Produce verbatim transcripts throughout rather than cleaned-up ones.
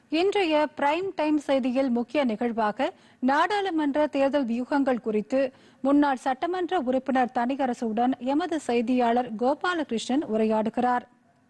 இன்றைய prime time செய்தியில் முக்கிய நிகழ்வாக நாடாளுமன்ற தேர்தல் வியூகங்கள் குறித்து முன்னாள் சட்டமன்ற உறுப்பினர் தனியரசுடன் எமது செய்தியாளர் கோபாலகிருஷ்ணன் உரையாடுகிறார்.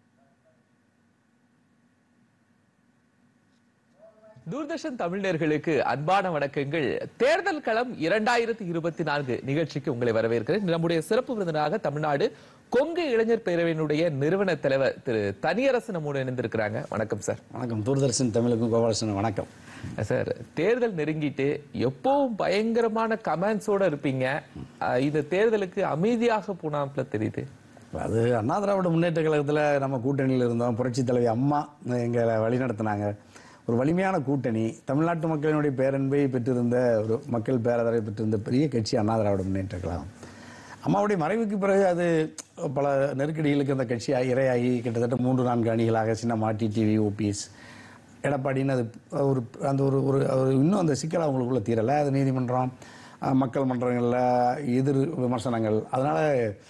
தூர்தர்ஷன் தமிழர்களுக்கு அன்பான வணக்கங்கள். தேர்தல் களம் இரண்டாயிரத்தி இருபத்தி நான்கு நிகழ்ச்சிக்கு உங்களை வரவேற்கிறேன். நம்முடைய சிறப்பு விருந்தினராக தமிழ்நாடு கொங்கு இளைஞர் பேரவையினுடைய நிறுவன தலைவர் திரு தனியரசு நம்மோடு இணைந்திருக்கிறாங்க. வணக்கம் சார். வணக்கம். தூர்தர்ஷன் தமிழுக்கும் கோபாலகிருஷ்ணன் வணக்கம் சார். தேர்தல் நெருங்கிட்டு எப்பவும் பயங்கரமான கமெண்ட்ஸோட இருப்பீங்க. இந்த தேர்தலுக்கு அமைதியாக போனாப்ல தெரியுது. அது அண்ணா திராவிட முன்னேற்ற கழகத்தில் நம்ம கூட்டணியில் இருந்தோம். புரட்சி தலைவி அம்மா எங்களை வழிநடத்தினாங்க. ஒரு வலிமையான கூட்டணி, தமிழ்நாட்டு மக்களினுடைய பேரன்பை பெற்றிருந்த ஒரு மக்கள் பேரதரை பெற்றிருந்த பெரிய கட்சி அண்ணா திராவிட முன்னேற்ற கழகம். அம்மாவுடைய மறைவுக்கு பிறகு அது பல நெருக்கடிகளுக்கு அந்த கட்சி இரையாகி கிட்டத்தட்ட மூன்று நான்கு அணிகளாக சின்னம்மா, டிடிவி, ஓபிஎஸ், எடப்பாடின்னு அது ஒரு அந்த ஒரு ஒரு இன்னும் அந்த சிக்கல் அவங்களுக்குள்ள தீரலை. அது நீதிமன்றம், மக்கள் மன்றங்களில் எதிர் விமர்சனங்கள். அதனால்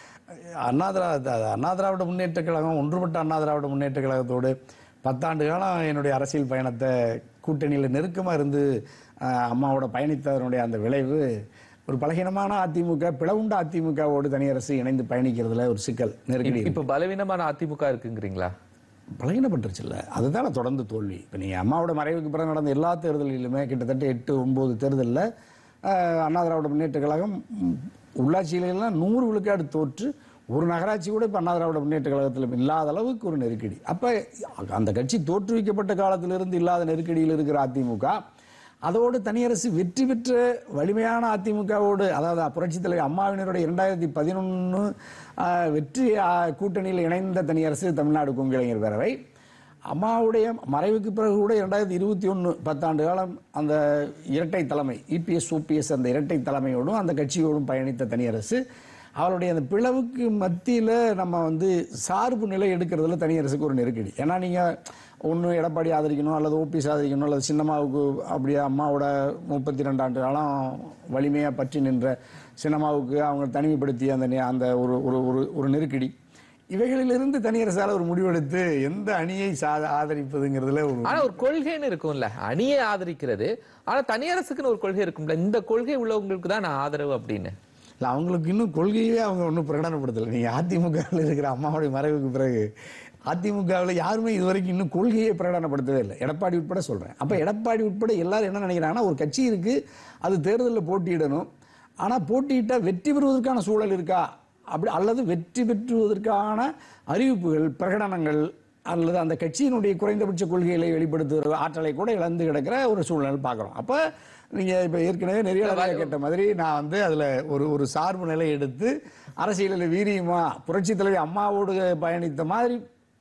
அண்ணா திராவிட அண்ணா திராவிட முன்னேற்ற கழகம் ஒன்றுபட்ட அண்ணா திராவிட முன்னேற்ற கழகத்தோடு பத்தாண்டு காலம் என்னுடைய அரசியல் பயணத்தை கூட்டணியில் நெருக்கமாக இருந்து அம்மாவோட பயணித்ததனுடைய அந்த விளைவு ஒரு பலகீனமான அதிமுக, பிளவுண்ட அதிமுகவோடு தனியரசு இணைந்து பயணிக்கிறதுல ஒரு சிக்கல் நெருக்கடி. இப்போ பலவீனமான அதிமுக இருக்குங்கிறீங்களா? பலகீனப்பட்டுருச்சு இல்லை, அதுதான் தொடர்ந்து தோல்வி. இப்போ நீங்கள் அம்மாவோட மறைவுக்கு பிறகு நடந்த எல்லா தேர்தலிலுமே கிட்டத்தட்ட எட்டு ஒன்பது தேர்தலில் அண்ணா திராவிட முன்னேற்ற கழகம் உள்ளாட்சியிலாம் நூறு விழுக்காடு தோற்று ஒரு நகராட்சி கூட இப்போ அண்ணா திராவிட முன்னேற்ற கழகத்தில் இல்லாத அளவுக்கு ஒரு நெருக்கடி. அப்போ அந்த கட்சி தோற்றுவிக்கப்பட்ட காலத்திலிருந்து இல்லாத நெருக்கடியில் இருக்கிற அதிமுக, அதோடு தனியரசு வெற்றி பெற்ற வலிமையான அதிமுகவோடு, அதாவது புரட்சி தலைவர் அம்மாவினருடைய இரண்டாயிரத்தி பதினொன்று வெற்றி கூட்டணியில் இணைந்த தனியரசு தமிழ்நாடு கொங்கு இளைஞர் பேரவை, அம்மாவுடைய மறைவுக்கு பிறகு கூட இரண்டாயிரத்தி இருபத்தி ஒன்று பத்தாண்டு காலம் அந்த இரட்டை தலைமை இபிஎஸ் ஓபிஎஸ் அந்த இரட்டை தலைமையோடும் அந்த கட்சியோடும் பயணித்த தனியரசு அவருடைய அந்த பிளவுக்கு மத்தியில் நம்ம வந்து சார்பு நிலை எடுக்கிறதுல தனியரசுக்கு ஒரு நெருக்கடி. ஏன்னா நீங்கள் ஒன்று எடப்பாடி ஆதரிக்கணும், அல்லது ஓபிஎஸ் ஆதரிக்கணும், அல்லது சின்னம்மாவுக்கு அப்படியே அம்மாவோட முப்பத்தி ரெண்டாண்டு காலம் வலிமையாக பற்றி நின்ற சின்னம்மாவுக்கு அவங்க தனிமைப்படுத்திய அந்த அந்த ஒரு ஒரு ஒரு நெருக்கடி. இவைகளிலிருந்து தனியரசால ஒரு முடிவெடுத்து எந்த அணியை ஆதரிப்பதுங்கிறதுல ஒரு ஆனா ஒரு கொள்கைன்னு இருக்கும்ல, அணியை ஆதரிக்கிறது. ஆனா தனியரசுக்குன்னு ஒரு கொள்கை இருக்கும்ல, இந்த கொள்கை உள்ளவங்களுக்கு தான் நான் ஆதரவு அப்படின்னு. இல்லை, அவங்களுக்கு இன்னும் கொள்கையே அவங்க ஒன்றும் பிரகடனப்படுத்தலை. நீங்கள் அதிமுகவில் இருக்கிற அம்மாவுடைய மறைவுக்கு பிறகு அதிமுகவில் யாருமே இதுவரைக்கும் இன்னும் கொள்கையை பிரகடனப்படுத்தவே இல்லை, எடப்பாடி உட்பட சொல்கிறேன். அப்போ எடப்பாடி உட்பட எல்லாரும் என்ன நினைக்கிறாங்கன்னா, ஒரு கட்சி இருக்குது, அது தேர்தலில் போட்டியிடணும், ஆனால் போட்டியிட்டால் வெற்றி பெறுவதற்கான சூழல் இருக்கா அப்படி, அல்லது வெற்றி பெற்றுவதற்கான அறிவிப்புகள், பிரகடனங்கள், அல்லது அந்த கட்சியினுடைய குறைந்தபட்ச கொள்கைகளை வெளிப்படுத்துகிற ஆற்றலை கூட இழந்து கிடக்கிற ஒரு சூழ்நிலை பார்க்குறோம். அப்போ நீங்கள் இப்போ ஏற்கனவே நிறைய கேட்ட மாதிரி நான் வந்து அதில் ஒரு ஒரு சார்பு நிலை எடுத்து அரசியலில் வீரியமா புரட்சி தலைவி அம்மாவோடு பயணித்த மாதிரி.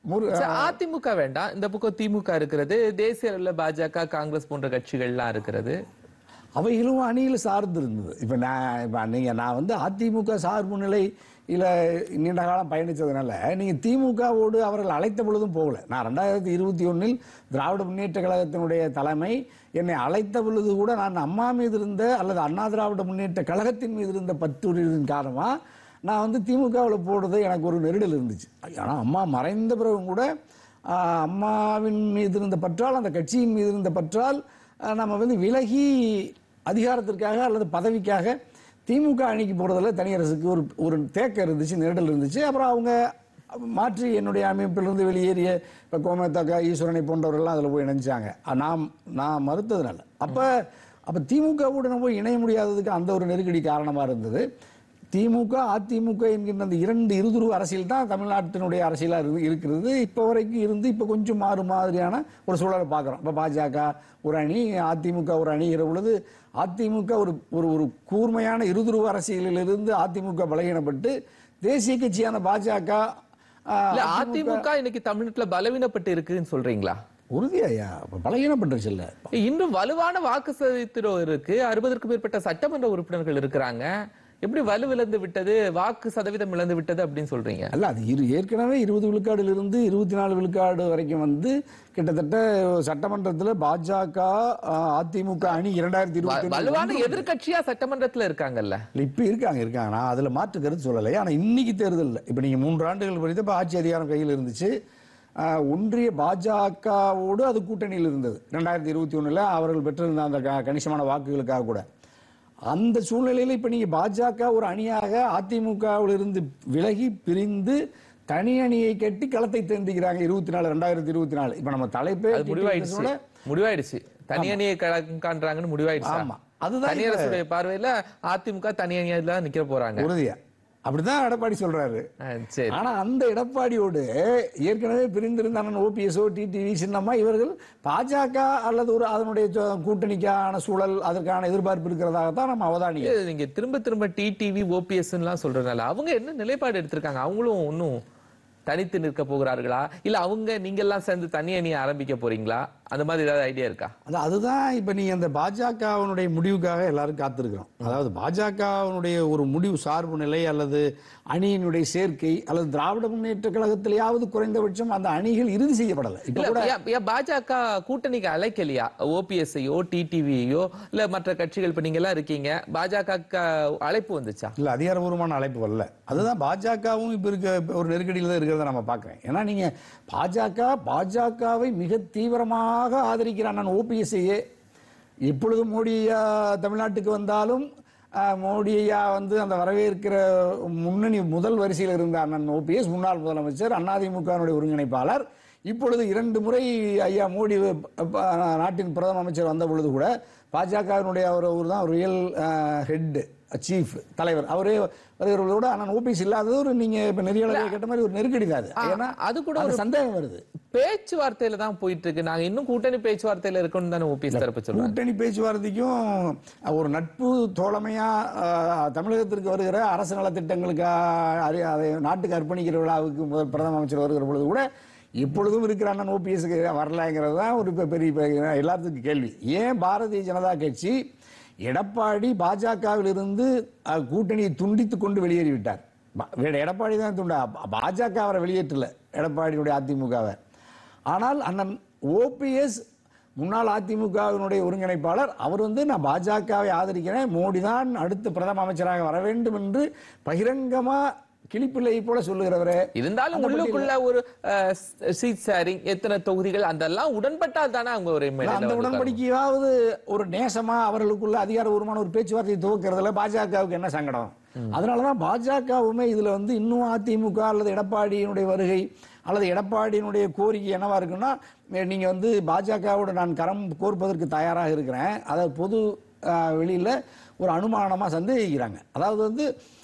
அதிமுக வேண்டாம், இந்த பக்கம் திமுக இருக்கிறது, தேசிய அளவில் பாஜக, காங்கிரஸ் போன்ற கட்சிகள்லாம் இருக்கிறது, அவைகளும் அணியில் சார்ந்து இருந்தது. இப்போ நான் இப்போ நீங்கள் நான் வந்து அதிமுக சார்பு நிலை இல்லை நீண்ட காலம் பயணித்ததுனால நீங்கள் திமுகவோடு அவர்கள் அழைத்த பொழுதும் போகலை. நான் ரெண்டாயிரத்தி இருபத்தி ஒன்றில் திராவிட முன்னேற்ற கழகத்தினுடைய தலைமை என்னை அழைத்த பொழுது கூட நான் அம்மா மீது இருந்த அல்லது அண்ணா திராவிட முன்னேற்ற கழகத்தின் மீது இருந்த பற்றுரியின் காரணமாக நான் வந்து திமுகவில் போடுறது எனக்கு ஒரு நெருடல் இருந்துச்சு. ஆனால் அம்மா மறைந்த பிறகும் கூட அம்மாவின் மீது இருந்த பற்றால், அந்த கட்சியின் மீது இருந்த பற்றால் நம்ம வந்து விலகி அதிகாரத்திற்காக அல்லது பதவிக்காக திமுக அணிக்கு போகிறதுல தனியரசுக்கு ஒரு ஒரு தேக்கம் இருந்துச்சு, நெருடல் இருந்துச்சு. அப்புறம் அவங்க மாற்றி என்னுடைய அமைப்பிலிருந்து வெளியேறிய இப்போ கோமத்தக்கா, ஈஸ்வரனை போன்றவர்கள்லாம் அதில் போய் இணைஞ்சாங்க. நாம் நான் மறுத்ததுனால அப்போ அப்போ திமுகவோடு நம்ம போய் இணைய முடியாததுக்கு அந்த ஒரு நெருக்கடி காரணமாக இருந்தது. திமுக அதிமுக என்கின்ற அந்த இரண்டு இருதுருவ அரசியல் தான் தமிழ்நாட்டினுடைய அரசியலாக இருக்கிறது. இப்போ வரைக்கும் இருந்து இப்போ கொஞ்சம் மாறு மாதிரியான ஒரு சூழலை பார்க்குறோம். இப்போ பாஜக ஒரு அணி, அதிமுக ஒரு அணி பொழுது அதிமுக ஒரு ஒரு கூர்மையான இருதுருவ அரசியலிலிருந்து அதிமுக பலகீனப்பட்டு தேசிய கட்சியான பாஜக அதிமுக இன்னைக்கு தமிழ்நாட்டுல பலவீனப்பட்டு இருக்குன்னு சொல்றீங்களா? உறுதியா பலகீனப்பட்டுருச்சு இல்ல, இன்னும் வலுவான வாக்கு சதவீதம் இருக்கு, அறுபதற்கும் மேற்பட்ட சட்டமன்ற உறுப்பினர்கள் இருக்கிறாங்க. எப்படி வலுவிழந்து விட்டது, வாக்கு சதவீதம் இழந்து விட்டது அப்படின்னு சொல்றீங்க? அல்ல, அது இரு ஏற்கனவே இருபது விழுக்காடுல இருந்து இருபத்தி நாலு விழுக்காடு வரைக்கும் வந்து கிட்டத்தட்ட சட்டமன்றத்தில் பாஜக அதிமுக அணி இரண்டாயிரத்தி இருபத்தி வலுவான எதிர்கட்சியா சட்டமன்றத்தில் இருக்காங்கல்ல. இப்ப இருக்காங்க இருக்காங்க நான் அதுல மாற்று கருத்து சொல்லலை. ஆனா இன்னைக்கு தேர்தல் இப்ப நீங்க மூன்று ஆண்டுகள் வரைக்கும் இப்ப ஆட்சி அதிகாரம் கையில் இருந்துச்சு. ஒன்றிய பாஜகவோடு அது கூட்டணியில் இருந்தது. ரெண்டாயிரத்தி இருபத்தி ஒண்ணுல அவர்கள் பெற்றிருந்த அந்த கணிசமான வாக்குகளுக்காக கூட. அந்த சூழ்நிலையில் இப்ப நீங்க பாஜக ஒரு அணியாக அதிமுகவில் இருந்து விலகி பிரிந்து தனி அணியை கட்டி களத்தை தேர்ந்திக்கிறாங்க. இருபத்தி நாலு ரெண்டாயிரத்தி இருபத்தி நாலு இப்ப நம்ம தலைப்பே முடிவாயிடுச்சு முடிவாயிடுச்சு தனி அணியை காண்றாங்கன்னு முடிவாயிடுச்சு. ஆமா, அதுதான் தனியரசுடைய பார்வையில அதிமுக தனி அணியா தான் நிக்க போறாங்க உறுதியா. அப்படிதான் எடப்பாடி சொல்றாரு. ஆனா அந்த எடப்பாடியோடு ஏற்கனவே பிரிந்திருந்த அண்ணன் ஓபிஎஸ்ஓ டிடிவி சின்னம்மா இவர்கள் பாஜக அல்லது ஒரு அதனுடைய கூட்டணிக்கான சூழல் அதற்கான எதிர்பார்ப்பு இருக்கிறதாகத்தான் நம்ம அவதானி. நீங்க திரும்ப திரும்ப டிடிவி ஓபிஎஸ் எல்லாம் சொல்றதுனால அவங்க என்ன நிலைப்பாடு எடுத்திருக்காங்க? அவங்களும் ஒன்னும் தனித்து நிற்க போகிறார்களா இல்ல அவங்க நீங்க எல்லாம் சேர்ந்து தனி அணியை ஆரம்பிக்க போறீங்களா? அந்த மாதிரி ஏதாவது ஐடியா இருக்கா? அதுதான் இப்ப நீங்க அந்த பாஜகவினுடைய முடிவுக்காக எல்லாரும் காத்திருக்கிறோம். அதாவது பாஜகவினுடைய ஒரு முடிவு சார்பு நிலை அல்லது அணியினுடைய சேர்க்கை அல்லது திராவிட முன்னேற்ற கழகத்திலேயாவது குறைந்தபட்சம் அந்த அணிகள் இறுதி செய்யப்படலை. இப்ப கூட பாஜக கூட்டணிக்கு அழைக்கலையா? ஓபிஎஸ்ஐயோ டிடிவியோ இல்ல மற்ற கட்சிகள் இப்ப நீங்க எல்லாம் இருக்கீங்க, பாஜக அழைப்பு வந்துச்சா? இல்ல, அதிகாரபூர்வமான அழைப்பு வரல. அதுதான் பாஜகவும் இப்ப இருக்க ஒரு நெருக்கடியில் தான் இருக்கிறத நம்ம பாக்குறேன். ஏன்னா நீங்க பாஜக பாஜகவை மிக தீவிரமாக ஆதரிக்கிற அண்ணன் ஓபிஎஸ்ஐயே எப்பொழுது மோடி தமிழ்நாட்டுக்கு வந்தாலும் மோடி ஐயா வந்து அந்த வரவேற்கிற முன்னணி முதல் வரிசையில் இருந்த அண்ணன் ஓபிஎஸ் முன்னாள் முதலமைச்சர் அதிமுகவினுடைய ஒருங்கிணைப்பாளர். இப்பொழுது இரண்டு முறை ஐயா மோடி நாட்டின் பிரதம அமைச்சர் வந்த பொழுது கூட பாஜகவினுடைய அவர் தான் ரியல் ஹெட் சீஃப் தலைவர் அவரே வருகிறவர்களோட அண்ணன் ஓபிஎஸ் இல்லாதது ஒரு நீங்க இப்ப நெறியாளர்கள் கேட்ட மாதிரி ஒரு நெருக்கடி தான். ஏன்னா அது கூட ஒரு சந்தேகம் வருது. பேச்சுவார்த்தையில தான் போயிட்டு இருக்கு. நாங்க இன்னும் கூட்டணி பேச்சுவார்த்தையில இருக்கணும் தானே ஓபிஎஸ் தரப்பு சொல்றாங்க. கூட்டணி பேச்சுவார்த்தைக்கும் ஒரு நட்பு தோழமையா தமிழகத்திற்கு வருகிற அரசு நலத்திட்டங்களுக்கு அதை நாட்டுக்கு அர்ப்பணிக்கிற விழாவுக்கு முதல் பிரதம அமைச்சர் வருகிற பொழுது கூட இப்பொழுதும் இருக்கிற அண்ணன் ஓபிஎஸ்க்கு வரலாங்கிறது தான் ஒரு பெரிய எல்லாத்துக்கும் கேள்வி. ஏன் பாரதிய ஜனதா கட்சி எடப்பாடி பாஜகவில் இருந்து கூட்டணியை துண்டித்து கொண்டு வெளியேறிவிட்டார்? எடப்பாடி தான் துண்டா, பாஜக அவரை வெளியேற்றல எடப்பாடியுடைய அதிமுகவை. ஆனால் அண்ணன் ஓபிஎஸ் முன்னாள் அதிமுகவினுடைய ஒருங்கிணைப்பாளர் அவர் வந்து நான் பாஜகவை ஆதரிக்கிறேன், மோடி தான் அடுத்த பிரதம அமைச்சராக வர வேண்டும் என்று பகிரங்கமா கிளிப்பிள்ளை போல சொல்லுகிறவரே. இருந்தாலும் உள்ளுக்குள்ள ஒரு சீட் ஷேரிங் எத்தனை தொகுதிகள் அதெல்லாம் உடன்பட்டால் தானே அவங்க ஒரு அந்த உடன்படிக்கையாவது ஒரு நேசமா அவர்களுக்குள்ள அதிகாரபூர்வமான ஒரு பேச்சுவார்த்தையை துவக்கிறதுல பாஜகவுக்கு என்ன சங்கடம்? அதனாலதான் பாஜகவுமே இதுல வந்து இன்னும் அதிமுக அல்லது எடப்பாடியினுடைய வருகை அல்லது எடப்பாடியினுடைய கோரிக்கை என்னவா இருக்குன்னா, நீங்க வந்து பாஜகவோட நான் கரம் கோர்ப்பதற்கு தயாராக இருக்கிறேன், அதாவது பொது வெளியில ஒரு அனுமானமா சந்தேகிக்கிறாங்க. அதாவது வந்து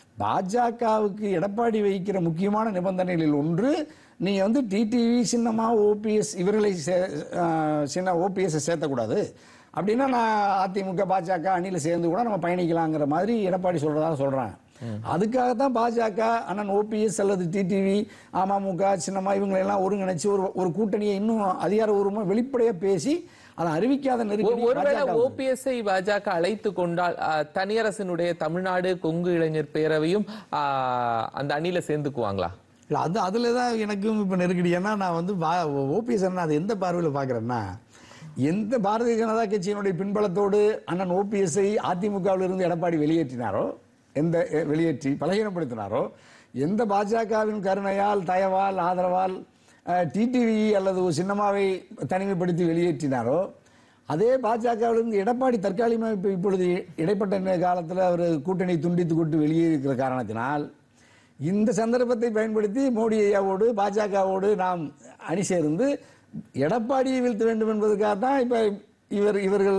பாஜகவுக்கு எடப்பாடி வைக்கிற முக்கியமான நிபந்தனைகளில் ஒன்று, நீங்க வந்து டிடிவி சின்னமா ஓபிஎஸ் இவர்களை சின்ன ஓபிஎஸ் சேர்த்தக்கூடாது, அப்படின்னா நான் அதிமுக பாஜக அணியில சேர்ந்து கூட நம்ம பயணிக்கலாங்கிற மாதிரி எடப்பாடி சொல்றதா சொல்றாங்க. அதுக்காகத்தான் பாஜக அண்ணன் ஓபிஎஸ் அல்லது டிடிவி அமமுக சின்னமா இவங்களை எல்லாம் ஒருங்கிணைச்சு ஒரு ஒரு கூட்டணியை இன்னும் அதிகாரபூர்வமா வெளிப்படையா பேசி அதை அறிவிக்காத ஒருவேளை ஓபிஎஸ்ஐ பாஜக அழைத்து கொண்டால் தனியரசனுடைய தமிழ்நாடு கொங்கு இளைஞர் பேரவையும் அந்த அணியில சேர்ந்துக்குவாங்களா? இல்ல, அது அதுலதான் எனக்கும் இப்ப நெருக்கடி. ஏன்னா நான் வந்து ஓபிஎஸ் அதை எந்த பார்வையில பாக்குறேன்னா, எந்த பாரதிய ஜனதா கட்சியினுடைய பின்பலத்தோடு அண்ணன் ஓபிஎஸ்ஐ அதிமுகவில் இருந்து எடப்பாடி வெளியேற்றினாரோ, எந்த வெளியேற்றி பலகீனப்படுத்தினாரோ, எந்த பாஜகவின் கருணையால் தயவால் ஆதரவால் டிடிவி அல்லது ஒரு சின்னமாவை தனிமைப்படுத்தி வெளியேற்றினாரோ, அதே பாஜகவிலிருந்து எடப்பாடி தற்காலிகமாக இப்பொழுது இடைப்பட்ட காலத்தில் அவர் கூட்டணி துண்டித்து கொண்டு வெளியேறியிருக்கிற காரணத்தினால் இந்த சந்தர்ப்பத்தை பயன்படுத்தி மோடி ஐயாவோடு பாஜகவோடு நாம் அணி சேர்ந்து எடப்பாடியை வீழ்த்த வேண்டும் என்பதற்காக தான் இப்ப இவர் இவர்கள்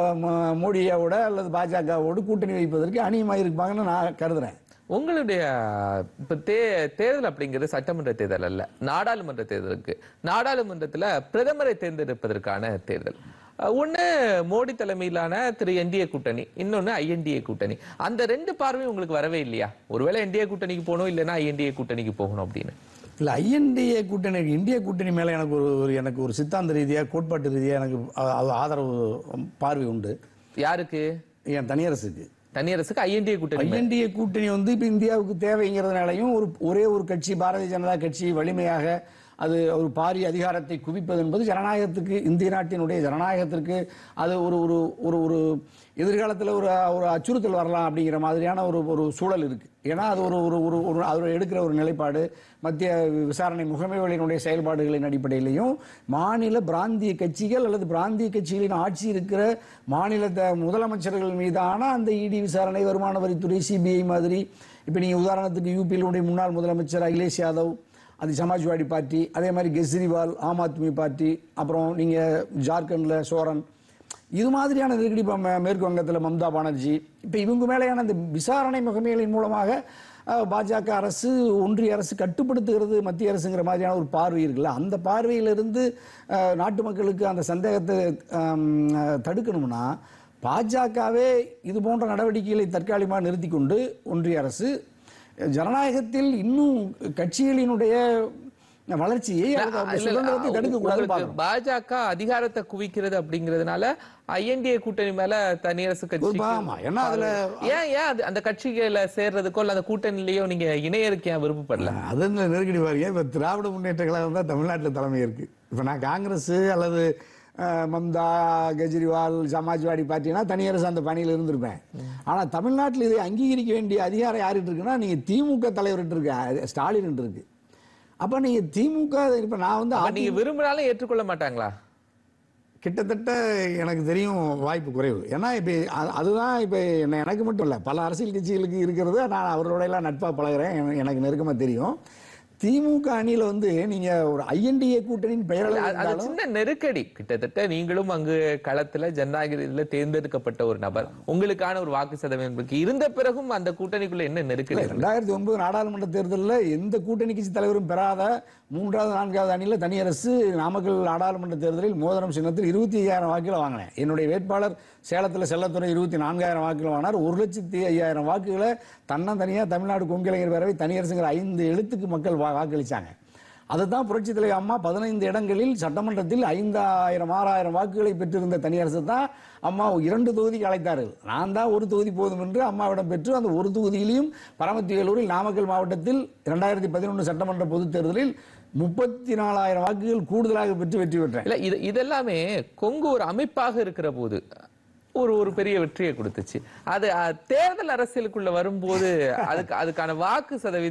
மோடி ஐயாவோட அல்லது பாஜகவோடு கூட்டணி வைப்பதற்கு அணியமாக இருப்பாங்கன்னு நான் கருதுறேன். உங்களுடைய இப்ப தே தேர்தல் அப்படிங்கிறது சட்டமன்ற தேர்தல் அல்ல, நாடாளுமன்ற தேர்தலுக்கு. நாடாளுமன்றத்துல பிரதமரை தேர்ந்தெடுப்பதற்கான தேர்தல். ஒண்ணு மோடி தலைமையிலான திரு என்டிஏ கூட்டணி, இன்னொன்னு ஐஎன்டிஏ கூட்டணி. அந்த ரெண்டு பார்வையும் உங்களுக்கு வரவே இல்லையா? ஒருவேளை என்டிஏ கூட்டணிக்கு போகணும், இல்லைன்னா ஐஎன்டிஏ கூட்டணிக்கு போகணும் அப்படின்னு. இல்ல, ஐஎன்டிஏ கூட்டணி இந்திய கூட்டணி மேல எனக்கு ஒரு எனக்கு ஒரு சித்தாந்த ரீதியா கோட்பாட்டு ரீதியா எனக்கு ஆதரவு பார்வை உண்டு. யாருக்கு? என் தனியரசுக்கு. தனியரசுக்கு ஐஎன்டிஏ கூட்டணி. ஐஎன்டிஏ கூட்டணி வந்து இப்ப இந்தியாவுக்கு தேவைங்கிறதுனாலையும் ஒரு ஒரே ஒரு கட்சி பாரதிய ஜனதா கட்சி வலிமையாக அது ஒரு பாரிய அதிகாரத்தை குவிப்பது என்பது ஜனநாயகத்துக்கு, இந்திய நாட்டினுடைய ஜனநாயகத்திற்கு அது ஒரு ஒரு ஒரு ஒரு எதிர்காலத்தில் ஒரு ஒரு அச்சுறுத்தல் வரலாம் அப்படிங்கிற மாதிரியான ஒரு ஒரு சூழல் இருக்கு. ஏன்னா அது ஒரு ஒரு ஒரு ஒரு அவர் எடுக்கிற ஒரு நிலைப்பாடு மத்திய விசாரணை முகமைகளினுடைய செயல்பாடுகளின் அடிப்படையிலையும் மாநில பிராந்திய கட்சிகள் அல்லது பிராந்திய கட்சிகளின் ஆட்சி இருக்கிற மாநில முதலமைச்சர்கள் மீதான அந்த இடி விசாரணை, வருமான வரித்துறை, சிபிஐ மாதிரி. இப்போ நீங்கள் உதாரணத்துக்கு யூபியினுடைய முன்னாள் முதலமைச்சர் அகிலேஷ் யாதவ், அது சமாஜ்வாடி பார்ட்டி, அதே மாதிரி கெஜ்ரிவால் ஆம் ஆத்மி பார்ட்டி, அப்புறம் நீங்கள் ஜார்க்கண்டில் சோரன், இது மாதிரியான நெருக்கடி மேற்கு வங்கத்தில் மம்தா பானர்ஜி. இப்போ இவங்க மேலேயான இந்த விசாரணை முகமைகளின் மூலமாக பாஜக அரசு, ஒன்றிய அரசு கட்டுப்படுத்துகிறது மத்திய அரசுங்கிற மாதிரியான ஒரு பார்வை இருக்குல்ல, அந்த பார்வையிலிருந்து நாட்டு மக்களுக்கு அந்த சந்தேகத்தை தடுக்கணும்னா பாஜகவே இது போன்ற நடவடிக்கைகளை தற்காலிகமாக நிறுத்தி கொண்டு ஒன்றிய அரசு ஜனநாயகத்தில் இன்னும் கட்சிகளினுடைய வளர்ச்சியை சுதந்திரத்தை தடுக்கக்கூடாது. பாஜக அதிகாரத்தை குவிக்கிறது அப்படிங்கிறதுனால ஐஎன்டிஏ கூட்டணி மேல தனியரசு கட்சி ஏன் ஏன் அந்த கட்சிகளை சேர்றதுக்கோ அல்ல அந்த கூட்டணியிலயோ நீங்க இணையருக்கு ஏன் விருப்பப்படல? அது நெருக்கடி பாருங்க. இப்ப திராவிட முன்னேற்ற கழகம் தான் தமிழ்நாட்டில் தலைமை இருக்கு. இப்ப நான் காங்கிரஸ் அல்லது மம்தா, கெஜ்ரிவால், சமாஜ்வாடி பார்ட்டினா தனியரசு அந்த பணியில் இருந்திருப்பேன். ஆனா தமிழ்நாட்டில் இதை அங்கீகரிக்க வேண்டிய அதிகாரம் யார்கிட்ட இருக்குன்னா நீங்க திமுக தலைவர்கிட்ட இருக்கு, ஸ்டாலின் இருக்கு. அப்ப நீங்க திமுக இப்ப நான் வந்து நீங்க விரும்பினாலும் ஏற்றுக்கொள்ள மாட்டாங்களா? கிட்டத்தட்ட எனக்கு தெரியும் வாய்ப்பு குறைவு. ஏன்னா இப்ப அதுதான் இப்ப எனக்கு மட்டும் இல்ல, பல அரசியல் கட்சிகளுக்கு இருக்கிறது. நான் அவரோட எல்லாம் நட்பா பழகிறேன், எனக்கு நெருக்கமா தெரியும். திமுக அணியில வந்து நீங்க ஒரு ஐஎன்டிஏ கூட்டணியின் பெயரில் சின்ன நெருக்கடி. கிட்டத்தட்ட நீங்களும் அங்கு களத்துல ஜனநாயகத்துல தேர்ந்தெடுக்கப்பட்ட ஒரு நபர், உங்களுக்கான ஒரு வாக்கு சதவீதம் இருந்த பிறகும் அந்த கூட்டணிக்குள்ள என்ன நெருக்கடி? ரெண்டாயிரத்தி ஒன்பது நாடாளுமன்ற தேர்தலில் எந்த கூட்டணி கட்சி தலைவரும் பெறாத மூன்றாவது நான்காவது அணியில தனியரசு நாமக்கல் நாடாளுமன்ற தேர்தலில் மோதிரம் சின்னத்தில் இருபத்தி ஐயாயிரம் வாக்குகளை வாங்கினேன். என்னுடைய வேட்பாளர் சேலத்தில் செல்லத்துறை இருபத்தி நான்காயிரம் வாக்குகள் வாங்கினார். ஒரு லட்சத்தி ஐயாயிரம் வாக்குகளை தன்னந்தனியா தமிழ்நாடு கொங்கிளைஞர் பேரவை தனியரசுங்கிற ஐந்து எழுத்துக்கு மக்கள் வாக்களிச்சாங்க. அதுதான் புரட்சி தலைவர் அம்மா பதினைந்து இடங்களில் சட்டமன்றத்தில் ஐந்தாயிரம் ஆறாயிரம் வாக்குகளை பெற்றிருந்த தனியரசு தான் அம்மா இரண்டு தொகுதிக்கு அழைத்தார்கள். நான் தான் ஒரு தொகுதி போதும் என்று அம்மாவிடம் பெற்று அந்த ஒரு தொகுதியிலையும் பரமத்தி வேலூரில் நாமக்கல் மாவட்டத்தில் இரண்டாயிரத்தி பதினொன்று சட்டமன்ற பொதுத் தேர்தலில் முப்பத்தி நாலாயிரம் வாக்குகள் கூடுதலாக பெற்று வெற்றி பெற்றேன். இது இதெல்லாமே கொங்கு ஒரு அமைப்பாக இருக்கிற போது ஒரு ஒரு பெரிய வெற்றியை கொடுத்துச்சு. அது தேர்தல் அரசியலுக்குள்ள வரும்போது அதுக்கு அதுக்கான வாக்கு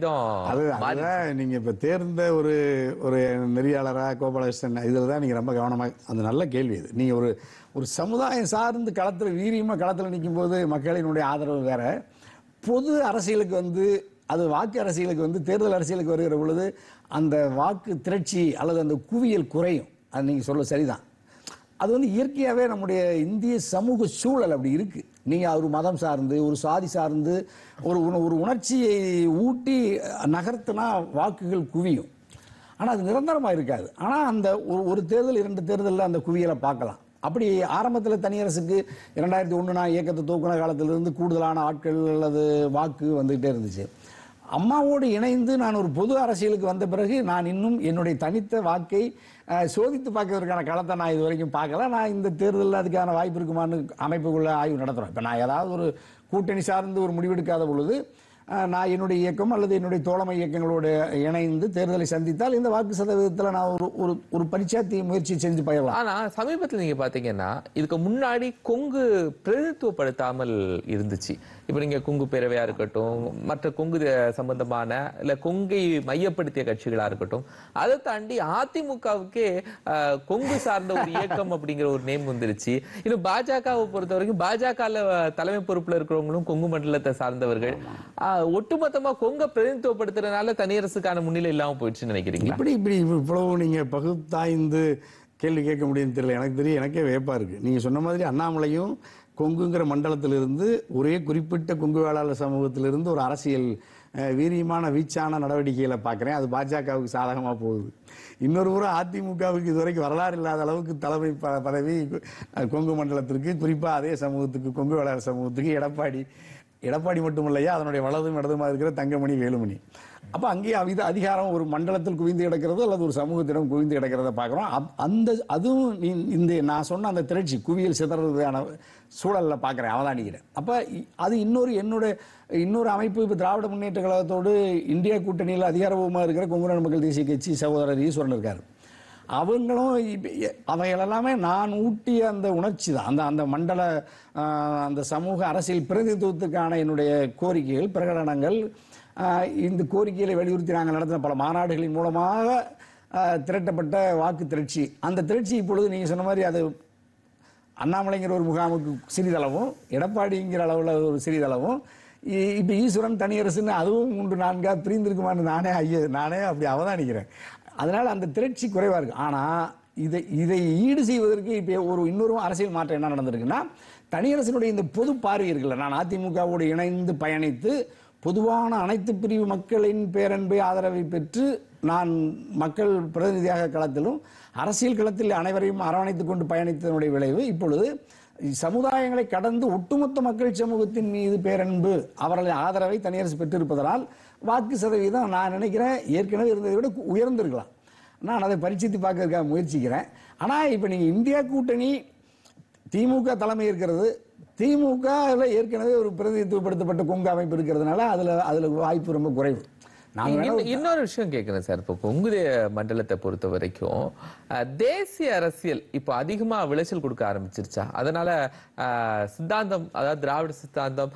சதவீதம் நீங்க இப்ப தேர்ந்த ஒரு ஒரு நெறியாளரா கோபாலகிருஷ்ணன் இதுலதான் நீங்க ரொம்ப கவனமா, அந்த நல்ல கேள்வி இது. நீங்க ஒரு ஒரு சமுதாயம் சார்ந்து களத்துல வீரியமா களத்துல நிற்கும் போது மக்களினுடைய ஆதரவு வேற, பொது அரசியலுக்கு வந்து அது வாக்கு அரசியலுக்கு வந்து தேர்தல் அரசியலுக்கு வருகிற பொழுது அந்த வாக்கு திரட்சி அல்லது அந்த குவியல் குறையும். அது நீங்க சொல்ல சரிதான். அது வந்து இயற்கையாகவே நம்முடைய இந்திய சமூக சூழல் அப்படி இருக்கு. நீங்க ஒரு மதம் சார்ந்து ஒரு சாதி சார்ந்து ஒரு ஒரு உணர்ச்சியை ஊட்டி நகர்த்தினா வாக்குகள் குவியும். ஆனால் அது நிரந்தரமா இருக்காது. ஆனால் அந்த ஒரு தேர்தல் இரண்டு தேர்தலில் அந்த குவியலை பார்க்கலாம். அப்படி ஆரம்பத்தில் தனியரசுக்கு இரண்டாயிரத்தி ஒன்று நான் இயக்கத்தை தூக்குன காலத்திலிருந்து கூடுதலான ஆட்கள் அல்லது வாக்கு வந்துகிட்டே இருந்துச்சு. அம்மாவோடு இணைந்து நான் ஒரு பொது அரசியலுக்கு வந்த பிறகு நான் இன்னும் என்னுடைய தனித்த வாக்கை சோதித்து பார்க்கறதுக்கான களத்தை நான் இது வரைக்கும் பார்க்கல. நான் இந்த தேர்தலில் அதுக்கான வாய்ப்பு இருக்குமான்னு அமைப்புக்குள்ள ஆய்வு நடத்துகிறோம். இப்போ நான் ஏதாவது ஒரு கூட்டணி சார்ந்து ஒரு முடிவெடுக்காத பொழுது நான் என்னுடைய இயக்கம் அல்லது என்னுடைய தோழமை இயக்கங்களோடு இணைந்து தேர்தலை சந்தித்தால் இந்த வாக்கு சதவீதத்தில் நான் ஒரு ஒரு ஒரு பரிச்சாத்திய முயற்சி செஞ்சு பயிரலாம். ஆனா சமீபத்தில் நீங்க பாத்தீங்கன்னா இதுக்கு முன்னாடி கொங்கு பிரதித்துவப்படுத்தாமல் இருந்துச்சு. இப்ப நீங்க கொங்கு பேரவையா இருக்கட்டும், மற்ற கொங்கு சம்பந்தமான இல்ல கொங்கை மையப்படுத்திய கட்சிகளா இருக்கட்டும், அதை தாண்டி அதிமுகவுக்கே கொங்கு சார்ந்த ஒரு இயக்கம் அப்படிங்கிற ஒரு நேம் வந்துருச்சு. இன்னும் பாஜகவை பொறுத்த வரைக்கும் பாஜக தலைமை பொறுப்புல இருக்கிறவங்களும் கொங்கு மண்டலத்தை சார்ந்தவர்கள். ஒட்டுமொத்தமா கொங்க பிரதிநிதித்துவப்படுத்துறதுனால தனியரசுக்கான முன்னிலை இல்லாம போயிடுச்சுன்னு நினைக்கிறீங்க? இப்படி இப்படி இவ்வளவு நீங்க பகுத்தாய்ந்து கேள்வி கேட்க முடியும்னு தெரியல. எனக்கு தெரியும், எனக்கே வியப்பா இருக்கு. நீங்க சொன்ன மாதிரி அண்ணாமலையும் கொங்குங்கிற மண்டலத்திலிருந்து ஒரே குறிப்பிட்ட கொங்கு வேளாளர் சமூகத்திலிருந்து ஒரு அரசியல் வீரியமான வீச்சான நடவடிக்கைகளை பார்க்குறேன். அது பாஜகவுக்கு சாதகமாக போகுது. இன்னொரு முறை அதிமுகவுக்கு இதுவரைக்கும் வரலாறு இல்லாத அளவுக்கு தலைமை பதவி கொங்கு மண்டலத்திற்கு, குறிப்பாக அதே சமூகத்துக்கு கொங்கு வேளாளர் சமூகத்துக்கு எடப்பாடி எடப்பாடி மட்டும் இல்லையா அதனுடைய வலதும் இடதுமா இருக்கிற தங்கமணி வேலுமணி. அப்போ அங்கேயே இது அதிகாரம் ஒரு மண்டலத்தில் குவிந்து கிடக்கிறது அல்லது ஒரு சமூகத்திடம் குவிந்து கிடக்கிறத பார்க்குறோம். அந்த அதுவும் இந்த நான் சொன்ன அந்த திரட்சி குவியல் சிதறதுக்கான சூழலில் பார்க்குறேன், அவதானிக்கிறேன். அப்போ அது இன்னொரு என்னோட இன்னொரு அமைப்பு இப்போ திராவிட முன்னேற்ற கழகத்தோடு இந்தியா கூட்டணியில் அதிகாரபூர்வமாக இருக்கிற கொங்குநாடு மக்கள் தேசிய கட்சி சகோதரர் ஈஸ்வரன் இருக்கார். அவங்களும் அவைகள் எல்லாமே நான் ஊட்டிய அந்த உணர்ச்சி தான். அந்த அந்த மண்டல அந்த சமூக அரசியல் பிரதிநிதித்துவத்துக்கான என்னுடைய கோரிக்கைகள் பிரகடனங்கள், இந்த கோரிக்கைகளை வலியுறுத்தி நாங்கள் நடத்தின பல மாநாடுகளின் மூலமாக திரட்டப்பட்ட வாக்கு திரட்சி. அந்த திரட்சி இப்பொழுது நீங்கள் சொன்ன மாதிரி அது அண்ணாமலைங்கிற ஒரு முகாமுக்கு சிறிதளவும், எடப்பாடிங்கிற அளவில் ஒரு சிறிதளவும், இப்போ ஈஸ்வரன் தனியரசுன்னு அதுவும் மூன்று நான்காக பிரிந்திருக்குமான்னு நானே ஐய நானே அப்படி அவதானிக்கிறேன். அதனால் அந்த திரட்சி குறைவாக இருக்குது. ஆனால் இதை இதை ஈடு செய்வதற்கு இப்போ ஒரு இன்னொரு அரசியல் மாற்றம் என்ன நடந்திருக்குன்னா, தனியரசனுடைய இந்த பொது பார்வை இருக்குல்ல, நான் அதிமுகவோடு இணைந்து பயணித்து பொதுவான அனைத்து பிரிவு மக்களின் பேரன்பை ஆதரவை பெற்று நான் மக்கள் பிரதிநிதியாக களத்திலும் அரசியல் களத்தில் அனைவரையும் அரவணைத்துக் கொண்டு பயணித்ததனுடைய விளைவு இப்பொழுது சமுதாயங்களை கடந்து ஒட்டுமொத்த மக்கள் சமூகத்தின் மீது பேரன்பு அவர்களின் ஆதரவை தனியரசு பெற்றிருப்பதனால் வாக்கு சதவீதம் நான் நினைக்கிறேன் ஏற்கனவே இருந்ததை விட உயர்ந்திருக்கலாம். நான் அதை பரிட்சித்து பார்க்கறதுக்காக முயற்சிக்கிறேன். ஆனால் இப்போ நீங்கள் இந்தியா கூட்டணி திமுக தலைமை இருக்கிறது, திமுகவில் ஏற்கனவே ஒரு பிரதிநிதித்துவப்படுத்தப்பட்ட கொங்கு அமைப்பு இருக்கிறதுனால அதில் அதில் வாய்ப்பு ரொம்ப குறைவு. இன்னொரு விஷயம் கேட்கிறேன் சார், இப்போ கொங்கு மண்டலத்தை பொறுத்த வரைக்கும் தேசிய அரசியல் இப்போ அதிகமா விளைச்சல் கொடுக்க ஆரம்பிச்சிருச்சா? அதனால சித்தாந்தம், அதாவது திராவிட சித்தாந்தம்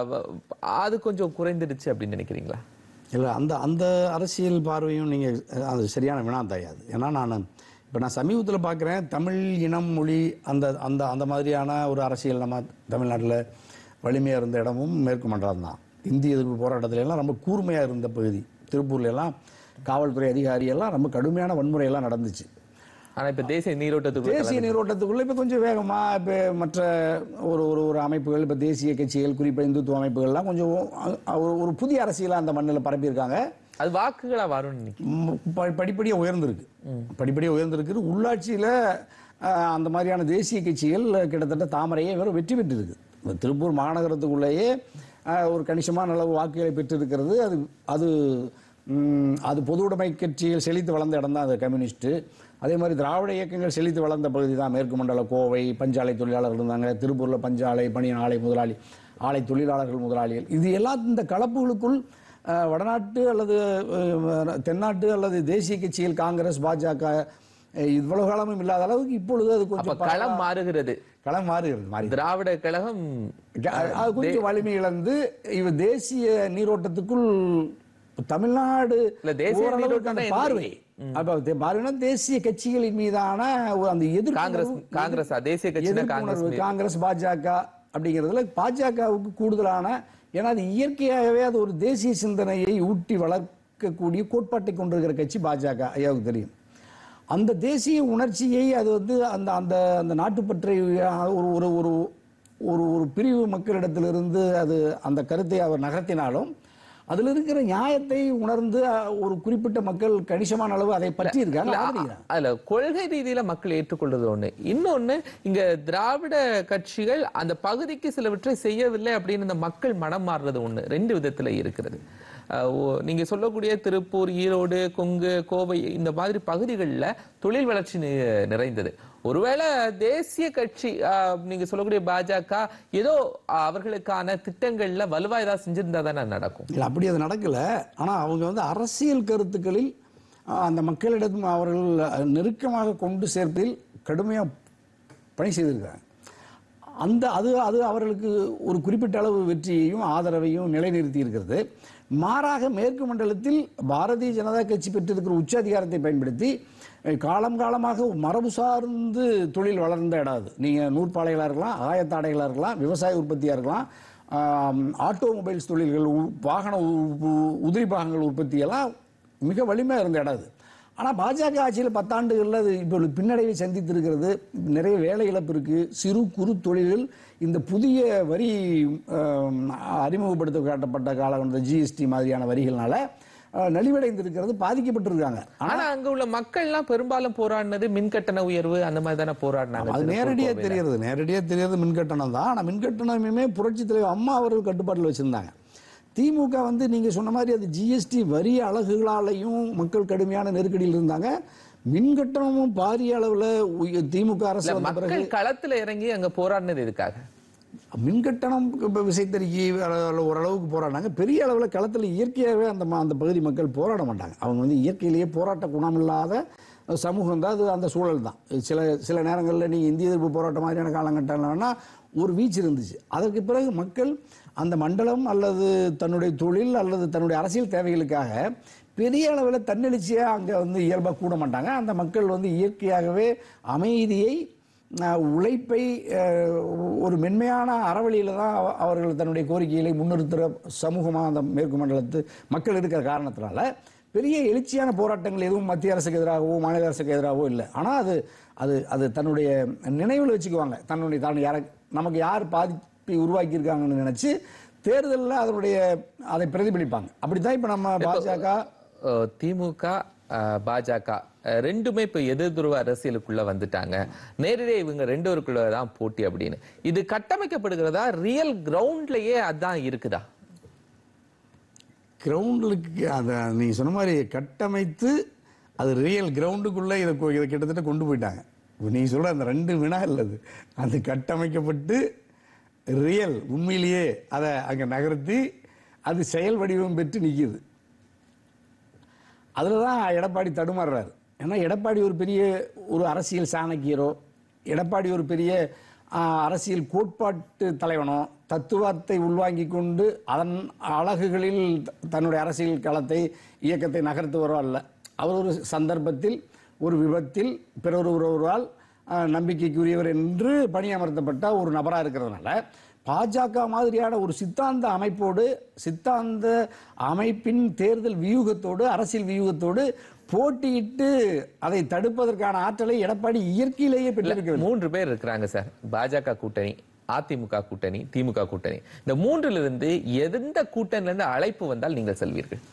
அது கொஞ்சம் குறைந்துடுச்சு அப்படின்னு நினைக்கிறீங்களா? இல்லை, அந்த அந்த அரசியல் பார்வையும் நீங்கள் அது சரியான வினா தாயாது. ஏன்னா நான் இப்போ நான் சமீபத்தில் பார்க்குறேன் தமிழ் இனம் மொழி அந்த அந்த அந்த மாதிரியான ஒரு அரசியல் நம்ம தமிழ்நாட்டில் வலிமையாக இருந்த இடமும் மேற்கு மண்டலம் தான். இந்திய எதிர்ப்பு போராட்டத்துல எல்லாம் ரொம்ப கூர்மையாக இருந்த பகுதி. திருப்பூர்ல எல்லாம் காவல்துறை அதிகாரி எல்லாம் ரொம்ப கடுமையான வன்முறையெல்லாம் நடந்துச்சு. ஆனால் இப்போ தேசிய நீரோட்டத்துக்கு தேசிய நீரோட்டத்துக்குள்ள இப்போ கொஞ்சம் வேகமாக இப்போ மற்ற ஒரு ஒரு ஒரு அமைப்புகள், இப்போ தேசிய கட்சிகள், குறிப்பாக இந்துத்துவ அமைப்புகள்லாம் கொஞ்சம் ஒரு புதிய அரசியலாக அந்த மண்ணில் பரப்பியிருக்காங்க. அது வாக்குகளா வரும் படிப்படியாக உயர்ந்திருக்கு படிப்படியாக உயர்ந்திருக்கு உள்ளாட்சியில் அந்த மாதிரியான தேசிய கட்சிகள் கிட்டத்தட்ட தாமரையே வேறு வெற்றி பெற்றிருக்கு. திருப்பூர் மாநகரத்துக்குள்ளேயே ஒரு கணிசமான அளவு வாக்குகளை பெற்றிருக்கிறது. அது அது அது பொது உடைமை கட்சிகள் செழித்து வளர்ந்த இடம் தான் அது கம்யூனிஸ்ட்டு. அதே மாதிரி திராவிட இயக்கங்கள் செழித்து வளர்ந்த பகுதி தான் மேற்கு மண்டல கோவை. பஞ்சாலை தொழிலாளர்கள் இருந்தாங்க திருப்பூரில், பஞ்சாலை பணியன் ஆலை முதலாளி, ஆலை தொழிலாளர்கள் முதலாளிகள். இது எல்லாம் இந்த கலப்புகளுக்குள் வடநாட்டு அல்லது தென்னாட்டு அல்லது தேசிய கட்சிகள் காங்கிரஸ், பாஜக இவ்வளவு காலமும் இல்லாத அளவுக்கு இப்பொழுது அது கொஞ்சம் களம் மாறுகிறது களம் மாறுகிறது திராவிட கழகம் கொஞ்சம் வலிமை இழந்து இவ தேசிய நீரோட்டத்துக்குள் தமிழ்நாடு பார்வை பார்வைனா தேசிய கட்சிகளின் மீதான அந்த எதிர்ப்பு காங்கிரஸ் காங்கிரஸ் தேசிய கட்சி காங்கிரஸ் பாஜக அப்படிங்கிறதுல பாஜகவுக்கு கூடுதலான, ஏன்னா அது இயற்கையாகவே அது ஒரு தேசிய சிந்தனையை ஊட்டி வளர்க்கக்கூடிய கோட்பாட்டை கொண்டிருக்கிற கட்சி பாஜக. ஐயாவுக்கு தெரியும். அந்த தேசிய உணர்ச்சியை அது வந்து அந்த அந்த அந்த நாட்டுப்பற்றை ஒரு ஒரு ஒரு ஒரு ஒரு பிரிவு மக்களிடத்திலிருந்து அது அந்த கருத்தை அவர் நகர்த்தினாலும் அதில் இருக்கிற நியாயத்தை உணர்ந்து ஒரு குறிப்பிட்ட மக்கள் கணிசமான அளவு அதை பற்றி இருக்காங்க. அதுல கொள்கை ரீதியில மக்கள் ஏற்றுக்கொள்வது ஒண்ணு, இன்னொன்னு இங்க திராவிட கட்சிகள் அந்த பகுதிக்கு சிலவற்றை செய்யவில்லை அப்படின்னு இந்த மக்கள் மனம் மாறுறது ஒண்ணு. ரெண்டு விதத்துல இருக்கிறது. நீங்க சொல்லக்கூடிய திருப்பூர், ஈரோடு, கொங்கு, கோவை இந்த மாதிரி பகுதிகளில் தொழில் வளர்ச்சி நிறைந்தது. ஒருவேளை தேசிய கட்சி நீங்க சொல்லக்கூடிய பாஜக ஏதோ அவர்களுக்கான திட்டங்கள்ல வலுவா ஏதாவது செஞ்சிருந்தா தானே நடக்கும். இல்லை, அப்படி அது நடக்கல. ஆனா அவங்க வந்து அரசியல் கருத்துக்களில் அந்த மக்களிடம் அவர்கள் நெருக்கமாக கொண்டு சேர்ப்பதில் கடுமையா பணி செய்திருக்காங்க. அந்த அது அது அவர்களுக்கு ஒரு குறிப்பிட்ட அளவு வெற்றியையும் ஆதரவையும் நிலைநிறுத்தி இருக்கிறது. மாறாக மேற்கு மண்டலத்தில் பாரதிய ஜனதா கட்சி பெற்றிருக்கிற உச்ச அதிகாரத்தை பயன்படுத்தி காலம் காலமாக மரபு சார்ந்து தொழில் வளர்ந்த இடம் அது. நீங்கள் நூற்பாலைகளாக இருக்கலாம், ஆயத்தாடைகளாக இருக்கலாம், விவசாய உற்பத்தியாக இருக்கலாம், ஆட்டோமொபைல்ஸ் தொழில்கள், வாகன உதிரி பாகங்கள் உற்பத்தியெல்லாம் மிக வலிமையாக இருந்த இடம் அது. ஆனால் பாஜக ஆட்சியில் பத்தாண்டுகளில் அது இப்போ பின்னடைவை சந்தித்திருக்கிறது. நிறைய வேலை இழப்பு இருக்குது. சிறு குறு தொழில்கள் இந்த புதிய வரி அறிமுகப்படுத்த காட்டப்பட்ட காலம் ஜிஎஸ்டி மாதிரியான வரிகள்னால நலிவடைந்திருக்கிறது, பாதிக்கப்பட்டிருக்காங்க. ஆனா அங்க உள்ள மக்கள் எல்லாம் பெரும்பாலும் போராடினது மின்கட்டண உயர்வு அந்த மாதிரி தானே போராடினாங்க. அது நேரடியாக தெரிகிறது நேரடியாக தெரிகிறது மின்கட்டணம் தான். ஆனால் மின்கட்டணமே புரட்சி தலைவர் அம்மா அவர்கள் கட்டுப்பாட்டில் வச்சிருந்தாங்க. திமுக வந்து நீங்க சொன்ன மாதிரி அது ஜிஎஸ்டி வரி அலகுகளாலையும் மக்கள் கடுமையான நெருக்கடியில் இருந்தாங்க. மின் கட்டணமும் பாரிய அளவுல உய- திமுக அரசு வந்த பிறகு மக்கள் களத்துல இறங்கி அங்க போராடினது எதுக்காக? மின் கட்டணம் இப்ப விசைத்தறிக்கை அளவுல ஓரளவுக்கு போராடினாங்க. பெரிய அளவுல களத்துல இயற்கையாகவே அந்த ம- அந்த பகுதி மக்கள் போராட மாட்டாங்க. அவங்க வந்து இயற்கையிலேயே போராட்ட குணமில்லாத சமூகம் தான். அது அந்த சூழல் தான். சில சில நேரங்களில் நீங்க இந்திய எதிர்ப்பு போராட்டம் மாதிரியான காலகட்டம்னா ஒரு வீச்சு இருந்துச்சு. அதற்கு பிறகு மக்கள் அந்த மண்டலம் அல்லது தன்னுடைய தொழில் அல்லது தன்னுடைய அரசியல் தேவைகளுக்காக பெரிய அளவில் தன்னெழுச்சியாக அங்கே வந்து இயல்பாக கூட மாட்டாங்க. அந்த மக்கள் வந்து இயற்கையாகவே அமைதியை, அஹ், உழைப்பை, அஹ், ஒரு மென்மையான அறவழியில் தான் அவ- அவர்கள் தன்னுடைய கோரிக்கைகளை முன்னிறுத்துகிற சமூகமாக அந்த மேற்கு மண்டலத்து மக்கள் இருக்கிற காரணத்தினால பெரிய எழுச்சியான போராட்டங்கள் எதுவும் மத்திய அரசுக்கு எதிராகவோ மாநில அரசுக்கு எதிராகவோ இல்லை. ஆனால் அது அது அது தன்னுடைய நினைவில் வச்சுக்குவாங்க. தன்னுடைய தான் யார நமக்கு யார் பாதிப்பை உருவாக்கியிருக்காங்கன்னு நினைச்சு தேர்தலில் அதனுடைய அதை பிரதிபலிப்பாங்க. அப்படித்தான் இப்போ நம்ம பாஜக அஹ், திமுக அஹ், பாஜக அஹ், ரெண்டுமே இப்ப எதிர் துருவ அரசியலுக்குள்ள வந்துட்டாங்க. நேரடியாக இவங்க ரெண்டோருக்குள்ள தான் போட்டி அப்படின்னு இது கட்டமைக்கப்படுகிறதா? ரியல் கிரவுண்ட்லயே அதான் இருக்குதா? கிரவுண்டுக்கு அதை நீங்கள் சொன்ன மாதிரி கட்டமைத்து அது ரியல் கிரவுண்டுக்குள்ளே இதை கொ- இதை கிட்டத்தட்ட கொண்டு போயிட்டாங்க. நீங்கள் சொல்கிற அந்த ரெண்டு வினா இல்லது, அது கட்டமைக்கப்பட்டு ரியல் உண்மையிலேயே அதை அங்கே நகர்த்தி அது செயல் வடிவம் பெற்று நிற்கிது. அதில் தான் எடப்பாடி தடுமாறுறாரு. ஏன்னா எடப்பாடி ஒரு பெரிய ஒரு அரசியல் சாணக்கியரோ, எடப்பாடி ஒரு பெரிய ஆ, அரசியல் கோட்பாட்டு தலைவனோ, தத்துவத்தை உள்வாங்கி கொண்டு அதன் அழகுகளில் த- தன்னுடைய அரசியல் களத்தை இயக்கத்தை நகர்த்துவரோ அல்ல. அவர் ஒரு சந்தர்ப்பத்தில், ஒரு விபத்தில், பிறர் ஒருவரால் ஆ, நம்பிக்கைக்குரியவர் என்று பணியமர்த்தப்பட்ட ஒரு நபராக இருக்கிறதுனால பாஜக மாதிரியான ஒரு சித்தாந்த அமைப்போடு, சித்தாந்த அமைப்பின் தேர்தல் வியூகத்தோடு, அரசியல் வியூகத்தோடு போட்டியிட்டு அதை தடுப்பதற்கான ஆற்றலை எடப்பாடி இயற்கையிலேயே பெற்றிருக்கிறது. மூன்று பேர் இருக்கிறாங்க சார். பாஜக கூட்டணி, அதிமுக கூட்டணி, திமுக கூட்டணி. இந்த மூன்றுல இருந்து எந்த கூட்டணில இருந்து அழைப்பு வந்தால் நீங்கள் செல்வீர்கள்?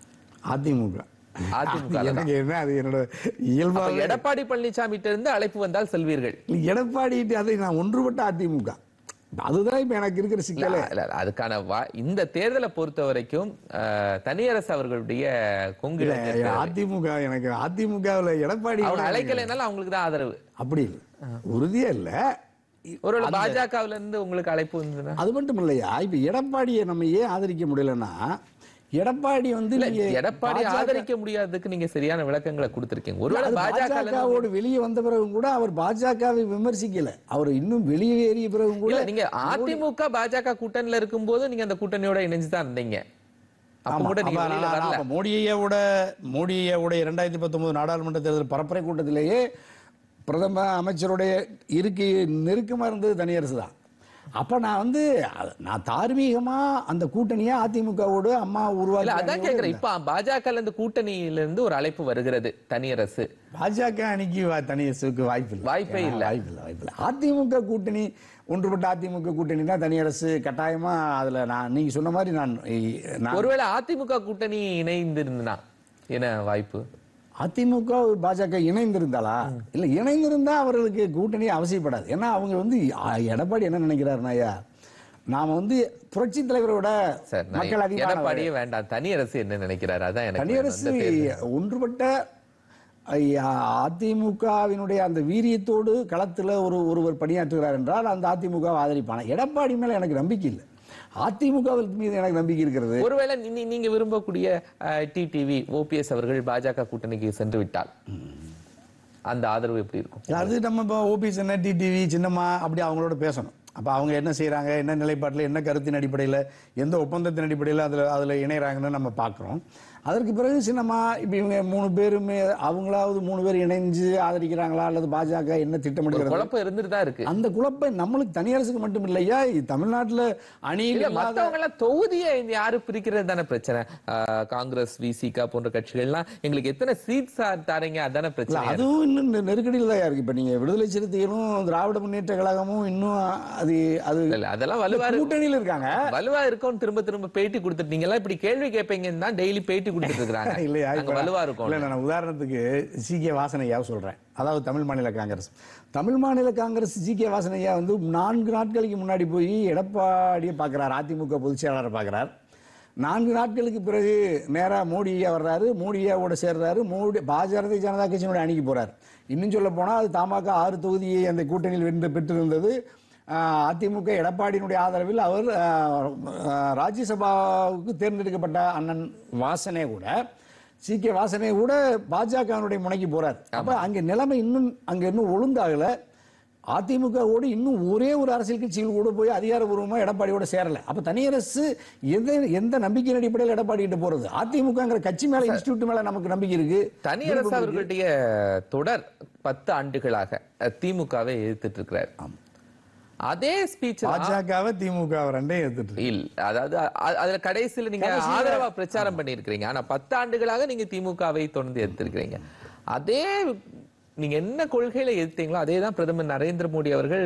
அதிமுக. அதிமுக அது எனக்கு என்ன, அது என்னோட இயல்பாக. எடப்பாடி பழனிசாமி இருந்து அழைப்பு வந்தால் செல்வீர்கள்? எடப்பாடி அதை நான் ஒன்றுபட்ட அதிமுக. அதுதான் இப்ப எனக்கு இருக்கிற சிக்கல. இல்ல, அதுக்கான வா- இந்த தேர்தலை பொறுத்த வரைக்கும் அஹ், தனியரசு அவர்களுடைய கொங்கு இளைஞர் பேரவை. அதிமுக எனக்கு அதிமுகவில் எடப்பாடி அவங்க அழைக்கலைனாலும் அவங்களுக்கு தான் ஆதரவு. அப்படி இல்லை, உறுதியா இல்ல. ஒருவேளை பாஜகவுல இருந்து உங்களுக்கு அழைப்பு வந்ததுன்னா? அது மட்டும் இல்லையா, இப்ப எடப்பாடியை நம்ம ஏன் ஆதரிக்க முடியலன்னா, எடப்பாடி வந்து இல்ல, நீங்க எடப்பாடி பாஜக ஆதரிக்க முடியாததுக்கு நீங்க சரியான விளக்கங்களை கொடுத்திருக்கீங்க. ஒருவேளை பாஜக பாஜகவோடு வெளியே வந்த பிறகு கூட அவர் பாஜகவை விமர்சிக்கல. அவர் இன்னும் வெளியேறிய பிறகு கூட இல்ல, நீங்க அதிமுக பாஜக கூட்டணியில இருக்கும்போது நீங்க அந்த கூட்டணியோட இணைஞ்சுதான் இருந்தீங்க. அப்ப ஆமா, கூட நீங்க அப்ப வெளியில நான் வரல. அப்ப மோடியோட மோடியோட இரண்டாயிரத்தி பத்தொன்பது நாடாளுமன்ற தேர்தல் பரப்புரை கூட்டத்திலேயே பிரதம அமைச்சருடைய இருக்கை நெருக்கமா இருந்தது தனியரசு தான். அப்ப நான் வந்து அ- நான் தார்மீகமா அந்த கூட்டணியா அதிமுகவோடு அம்மா இல்ல, உருவாக்கி அதான் கேக்குறேன். இப்ப பாஜக இருந்து கூட்டணியில இருந்து ஒரு அழைப்பு வருகிறது தனியரசு. பாஜக அணிக்கு வா- தனியரசுக்கு வாய்ப்பு இல்லை. வாய்ப்பே இல்ல. வாய்ப்பு இல்லை, வாய்ப்பு இல்லை. அதிமுக கூட்டணி, ஒன்றுபட்ட அதிமுக கூட்டணினா தனியரசு கட்டாயமா அதுல நான் நீங்க சொன்ன மாதிரி நான் நான் ஒருவேளை அதிமுக கூட்டணி இணைந்திருந்தா என்ன வாய்ப்பு? அதிமுக பாஜக இணைந்திருந்தாளா? இல்ல, இணைந்திருந்தா அவர்களுக்கு கூட்டணி அவசியப்படாது. ஏன்னா அவங்க வந்து அ, எடப்பாடி என்ன நினைக்கிறாருனாயா, நாம வந்து புரட்சி தலைவரோட சார், நான் மக்கள் அதிகமான எடப்பாடியே வேண்டாம், தனியரசு என்ன நினைக்கிறாரு? அதான் எனக்கு தனியரசு வேணும். இந்த தேர்தல். ஒன்றுபட்ட அதிமுகவினுடைய அந்த வீரியத்தோடு களத்துல ஒரு ஒருவர் பணியாற்றுகிறார் என்றால் அந்த அதிமுக ஆதரிப்பான. எடப்பாடி மேல எனக்கு நம்பிக்கை இல்லை, அதிமுக மீது எனக்கு நம்பிக்கை இருக்கிறது. ஒருவேளை நீ- நீங்க விரும்பக்கூடிய டிடிவி ஓபிஎஸ் அவர்கள் பாஜக கூட்டணிக்கு சென்று விட்டால் அந்த ஆதரவு எப்படி இருக்கும்? அது நம்ம இப்போ ஓபிஎஸ் என்ன, டிடிவி சின்னம்மா அப்படி அவங்களோட பேசணும். அப்ப அவங்க என்ன செய்யறாங்க, என்ன நிலைப்பாட்டில், என்ன கருத்தின் அடிப்படையில், எந்த ஒப்பந்தத்தின் அடிப்படையில் அதுல அதுல இணையறாங்கன்னு நம்ம பார்க்குறோம். அதற்கு பிறகு சின்னம்மா இப்ப இவங்க மூணு பேருமே அவங்களாவது மூணு பேர் இணைஞ்சு ஆதரிக்கிறாங்களா அல்லது பாஜக என்ன ஒரு திட்டமிடுகிறது, குழப்பம் இருந்துட்டு தான் இருக்கு. அந்த குழப்பம் நம்மளுக்கு தனியரசுக்கு மட்டும் இல்லையா, தமிழ்நாட்டுல அணியில் இல்ல, இல்லாத- மத்தவங்க எல்லாம் தொகுதியை யாரு பிரிக்கிறது தானே பிரச்சனை. ஆஹ், காங்கிரஸ், விசிகா போன்ற கட்சிகள்லாம் எங்களுக்கு எத்தனை சீட் தாரீங்க அதானே இல்ல, பிரச்சனை. அதுவும் இன்னும் நெ- நெருக்கடியில் தான் இருக்கு. இப்ப நீங்க விடுதலை சிறுத்தைகளும் திராவிட முன்னேற்ற கழகமும் இன்னும் அது அது இல்ல, அதெல்லாம் வலுவா இருக்கு. கூட்டணியில் இருக்காங்க. வலுவா இருக்கும் திரும்ப திரும்ப பேட்டி கொடுத்துட்டு நீங்க எல்லாம் இப்படி கேள்வி கேட்பீங்கன்னு தான் டெய்லி பேட்டி கொடுத்துட்டு இருக்காங்க. இல்லையா, நாங்க இப்ப வலுவா இருக்கோம். இல்ல, நான் உதாரணத்துக்கு சி கே வாசனையா சொல்றேன். அதாவது தமிழ் மாநில காங்கிரஸ் தமிழ் மாநில காங்கிரஸ் ஜி கே வாசனையா வந்து நான்கு நாட்களுக்கு முன்னாடி போய் எடப்பாடியை பார்க்கிறார், அதிமுக பொதுச் செயலாளரை பார்க்கிறார். நான்கு நாட்களுக்கு பிறகு நேரா மோடியா வர்றாரு, மோடியாவோட சேர்றாரு, மோடி பாரதிய ஜனதா கட்சியினுடைய அணிக்கு போறாரு. இன்னும் சொல்ல போனா அது தமாக ஆறு தொகுதியை அந்த கூட்டணியில் வென்று பெற்றிருந்தது. அதிமுக எடப்பாடியினுடைய ஆதரவில் அவர் ராஜ்யசபாவுக்கு தேர்ந்தெடுக்கப்பட்ட அண்ணன் வாசனே கூட சி கே வாசனே கூட பாஜகவினுடைய முனைக்கு போறார். அப்ப அங்க நிலைமை இன்னும் அங்க இன்னும் ஒழுங்காகல. அதிமுகவோடு இன்னும் ஒரே ஒரு அரசியல் கட்சியில் கூட போய் அதிகாரபூர்வமா எடப்பாடியோட சேரல. அப்ப தனியரசு எந்த எந்த நம்பிக்கையின் அடிப்படையில் எடப்பாடி கிட்ட போறது? அதிமுகங்கிற கட்சி மேல, இன்ஸ்டிடியூட் மேல நமக்கு நம்பிக்கை இருக்கு. தனியரசு அவர்களுடைய தொடர் பத்து ஆண்டுகளாக திமுகவை எதிர்த்துட்டு இருக்கிறார். அதே ஸ்பீச் பாஜகவை திமுக ரெண்டையும் எதிர்த்து இல்ல, அதாவது அதுல கடைசியில நீங்க ஆதரவா பிரச்சாரம் பண்ணி இருக்கிறீங்க. ஆனா பத்து ஆண்டுகளாக நீங்க திமுகவை தொடர்ந்து எதிர்த்திருக்கிறீங்க. அதே நீங்க என்ன கொள்கையில எதிர்த்தீங்களோ அதே தான் பிரதமர் நரேந்திர மோடி அவர்கள்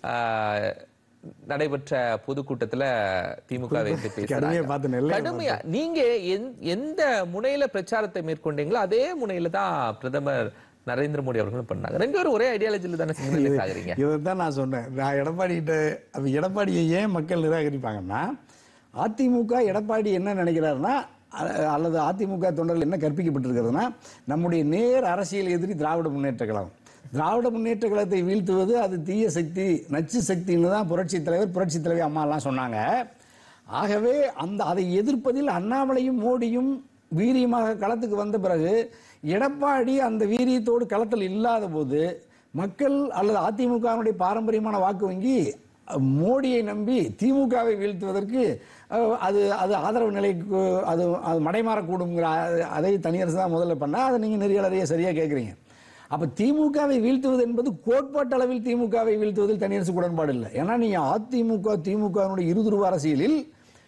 நடைபெற்ற பொதுக்கூட்டத்துல திமுக வைத்து பேசுறாங்க. கடுமையா நீங்க எந்த முனையில பிரச்சாரத்தை மேற்கொண்டீங்களோ அதே முனையில தான் பிரதமர் நரேந்திர மோடி அவர்களும் பண்ணாங்க. ரெண்டு பேரும் ஒரே ஐடியாலஜில தானே சிக்னலைஸ் ஆகுறீங்க. இதைத்தான் நான் சொன்னேன். நான் எடப்பாடி கிட்ட எடப்பாடியை ஏன் மக்கள் நிராகரிப்பாங்கன்னா, அதிமுக எடப்பாடி என்ன நினைக்கிறாருன்னா, அல்லது அதிமுக தொண்டர்கள் என்ன கற்பிக்கப்பட்டிருக்கிறதுனா, நம்முடைய நேர் அரசியல் எதிரி திராவிட முன்னேற்ற கழகம். திராவிட முன்னேற்ற கழகத்தை வீழ்த்துவது அது தீய சக்தி, நச்சு சக்தின்னு தான் புரட்சி தலைவர் புரட்சி தலைவி அம்மா எல்லாம் சொன்னாங்க. ஆகவே அந்த அதை எதிர்ப்பதில் அண்ணாமலையும் மோடியும் வீரியமாக களத்துக்கு வந்த பிறகு எடப்பாடி அந்த வீரியத்தோடு களத்தில் இல்லாத போது மக்கள் அல்லது அதிமுகவினுடைய பாரம்பரியமான வாக்கு வங்கி மோடியை நம்பி திமுகவை வீழ்த்துவதற்கு அது அது ஆதரவு நிலைக்கு அது அது மடைமாறக்கூடுங்கிற அதை தனியரசு தான் முதல்ல பண்ணா. அதை நீங்க நெறியாளரையே சரியா கேட்குறீங்க. அப்ப திமுகவை வீழ்த்துவது என்பது கோட்பாட்டு அளவில் திமுகவை வீழ்த்துவதில் தனியரசு உடன்பாடு இல்லை. ஏன்னா நீங்க அதிமுக திமுகவினுடைய இருதுருவ அரசியலில்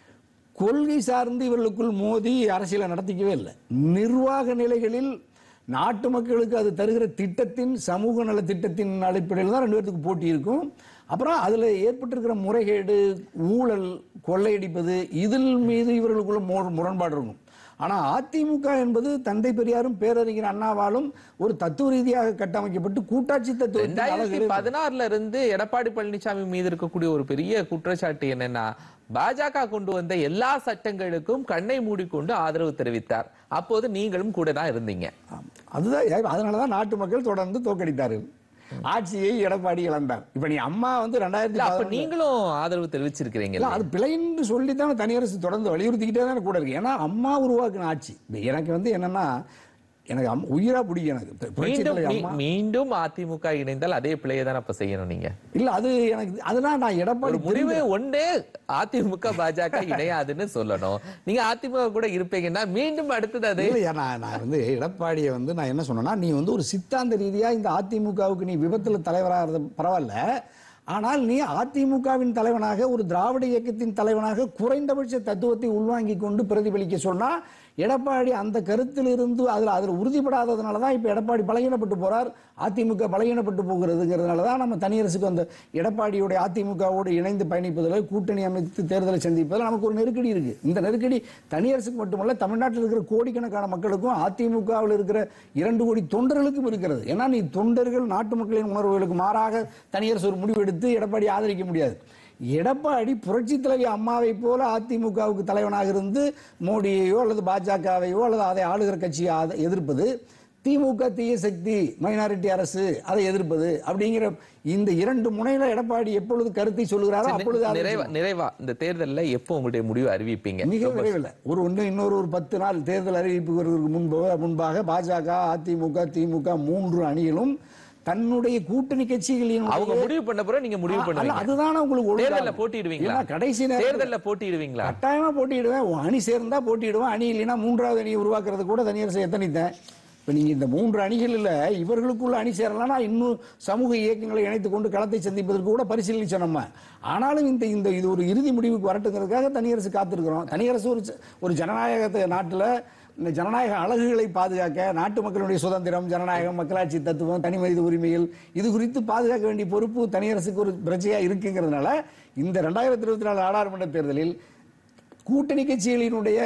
கொள்கை சார்ந்து இவர்களுக்குள் மோதி அரசியலை நடத்திக்கவே இல்லை. நிர்வாக நிலைகளில் நாட்டு மக்களுக்கு அது தருகிற திட்டத்தின் சமூக நல திட்டத்தின் அடிப்படையில் தான் ரெண்டு பேருக்கு போட்டி இருக்கும். அப்புறம் அதுல ஏற்பட்டிருக்கிற முறைகேடு, ஊழல், கொள்ளையடிப்பது இதில் மீது இவர்களுக்குள்ள முரண்பாடு இருக்கும். ஆனா அதிமுக என்பது தந்தை பெரியாரும் பேரறிஞர் அண்ணாவாலும் ஒரு தத்துவ ரீதியாக கட்டமைக்கப்பட்டு கூட்டாட்சி தத்துவம். பதினாறுல இருந்து எடப்பாடி பழனிசாமி மீது இருக்கக்கூடிய ஒரு பெரிய குற்றச்சாட்டு என்னன்னா, பாஜக கொண்டு வந்த எல்லா சட்டங்களுக்கும் கண்ணை மூடிக்கொண்டு ஆதரவு தெரிவித்தார். அப்போது நீங்களும் கூட தான் இருந்தீங்க. அதுதான், அதனாலதான் நாட்டு மக்கள் தொடர்ந்து தோற்கடித்தார்கள். ஆட்சியை எடப்பாடி இழந்தார். இப்ப நீ அம்மா வந்து ரெண்டாயிரத்தி நீங்களும் ஆதரவு தெரிவிச்சிருக்கிறீங்க. அது பிழை என்று சொல்லித்தான் தனியரசு தொடர்ந்து வலியுறுத்திக்கிட்டே தான் கூட இருக்கு. ஏன்னா அம்மா உருவாக்குன ஆட்சி. எனக்கு வந்து என்னன்னா, எனக்கு உயிரா பிடிக்கும். எனக்கு மீண்டும் அதிமுக இணைந்தால் அதே பிள்ளையை தான் அப்ப செய்யணும் நீங்க. இல்ல அது எனக்கு அதெல்லாம் நான் எடப்பாடி முடிவு ஒன்றே அதிமுக பாஜக இணையாதுன்னு சொல்லணும். நீங்க அதிமுக கூட இருப்பீங்கன்னா மீண்டும் அடுத்தது அது. நான் நான் வந்து எடப்பாடியை வந்து நான் என்ன சொன்னேன்னா, நீ வந்து ஒரு சித்தாந்த ரீதியா இந்த அதிமுகவுக்கு நீ விபத்துல தலைவராகிறது பரவாயில்ல. ஆனால் நீ அதிமுகவின் தலைவனாக, ஒரு திராவிட இயக்கத்தின் தலைவனாக குறைந்தபட்ச தத்துவத்தை உள்வாங்கி கொண்டு பிரதிபலிக்க சொன்னா, எடப்பாடி அந்த கருத்தில் இருந்து அதில் அதில் உறுதிப்படாததுனால தான் இப்போ எடப்பாடி பலகீனப்பட்டு போறார். அதிமுக பலகீனப்பட்டு போகிறதுங்கிறதுனால தான் நம்ம தனியரசுக்கு அந்த எடப்பாடியுடைய அதிமுகவோடு இணைந்து பயணிப்பதில், கூட்டணி அமைத்து தேர்தலை சந்திப்பதில் நமக்கு ஒரு நெருக்கடி இருக்கு. இந்த நெருக்கடி தனியரசுக்கு மட்டுமல்ல, தமிழ்நாட்டில் இருக்கிற கோடிக்கணக்கான மக்களுக்கும் அதிமுகவில் இருக்கிற இரண்டு கோடி தொண்டர்களுக்கும் இருக்கிறது. ஏன்னா நீ தொண்டர்கள் நாட்டு மக்களின் உணர்வுகளுக்கு மாறாக தனியரசு ஒரு முடிவு எடுத்து எடப்பாடி ஆதரிக்க முடியாது. எடப்பாடி புரட்சி தலைவி அம்மாவை போல அதிமுகவுக்கு தலைவனாக இருந்து மோடியையோ அல்லது பாஜகவையோ அல்லது அதை ஆளுகிற கட்சியை எதிர்ப்பது, திமுக தீய சக்தி, மைனாரிட்டி அரசு அதை எதிர்ப்பது அப்படிங்கிற இந்த இரண்டு முனையில எடப்பாடி எப்பொழுது கருத்தை சொல்லுகிறாரோ அப்பொழுது நிறைவா இந்த தேர்தலில் எப்போ உங்களுடைய முடிவு அறிவிப்பீங்க? மிக விரைவில் ஒரு ஒன்று இன்னொரு ஒரு பத்து நாள் தேர்தல் அறிவிப்புக்கு முன்பு முன்பாக பாஜக, அதிமுக, திமுக மூன்று அணிகளும் தன்னுடைய கூட்டணி கட்சிகளின் அவங்க முடிவு பண்ண பிறகு நீங்க முடிவு பண்ணுவீங்க. அதுதான் உங்களுக்கு தேர்தல்ல போட்டிடுவீங்களா? கடைசி தேர்தல்ல போட்டிடுவீங்களா? கட்டாயமா போட்டிடுவேன். அணி சேர்ந்தா போட்டிடுவேன். அணி இல்லைன்னா மூன்றாவது அணியை உருவாக்குறது கூட தனியரசு எத்தனைத்தேன். இப்ப நீங்க இந்த மூன்று அணிகளில் இவர்களுக்குள்ள அணி சேரலாம், இன்னும் சமூக இயக்கங்களை இணைத்துக் கொண்டு களத்தை சந்திப்பதற்கு கூட பரிசீலிச்சோம் நம்ம. ஆனாலும் இந்த இந்த இது ஒரு இறுதி முடிவுக்கு வரட்டுங்கிறதுக்காக தனியரசு காத்திருக்கிறோம். தனியரசு ஒரு ஒரு ஜனநாயக நாட்டுல இந்த ஜனநாயக அழகுகளை பாதுகாக்க, நாட்டு மக்களுடைய சுதந்திரம், ஜனநாயகம், மக்களாட்சி தத்துவம், தனி மனித உரிமைகள் இது குறித்து பாதுகாக்க வேண்டிய பொறுப்பு தனியரசுக்கு ஒரு பிரச்சனையா இருக்குங்கிறதுனால இந்த இரண்டாயிரத்தி இருபத்தி நாலு நாடாளுமன்ற தேர்தலில் கூட்டணி கட்சிகளினுடைய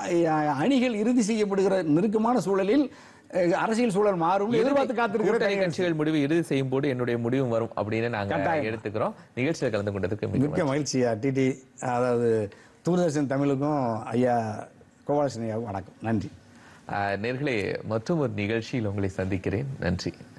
அணிகள் இறுதி செய்யப்படுகிற நெருக்கமான சூழலில் அரசியல் சூழல் மாறும் எதிர்பார்த்து காத்திருக்கிற கட்சிகள் முடிவு இறுதி செய்யும் போது என்னுடைய முடிவும் வரும் அப்படின்னு நாங்க எடுத்துக்கிறோம். நிகழ்ச்சியில் கலந்து கொண்டதுக்கு மிக்க மகிழ்ச்சியா. டிடி அதாவது தூர்தர்ஷன் தமிழுக்கும் ஐயா கோபாலகிருஷ்ணன் ஐயாவுக்கும் வணக்கம். நன்றி. நேர்களே, மற்றும் ஒரு நிகழ்ச்சியில் உங்களை சந்திக்கிறேன். நன்றி.